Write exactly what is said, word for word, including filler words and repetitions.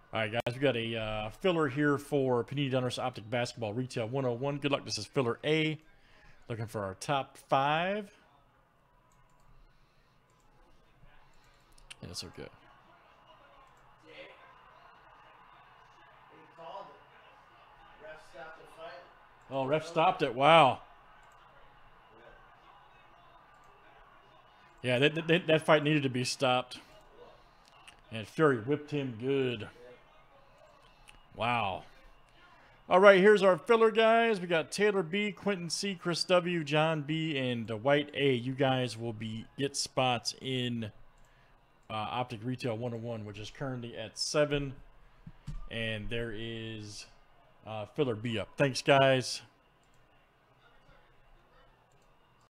All right, guys, we got a uh, filler here for Panini Donruss Optic Basketball Retail one oh one. Good luck. This is filler A. Looking for our top five. Yeah, that's okay. Oh, ref stopped it. Wow. Yeah, that, that, that fight needed to be stopped. And Fury whipped him good. Wow. All right, here's our filler, guys. We got Taylor B, Quentin C, Chris W, John B, and Dwight A. You guys will be get spots in uh, Optic Retail one oh one, which is currently at seven. And there is uh, filler B up. Thanks, guys.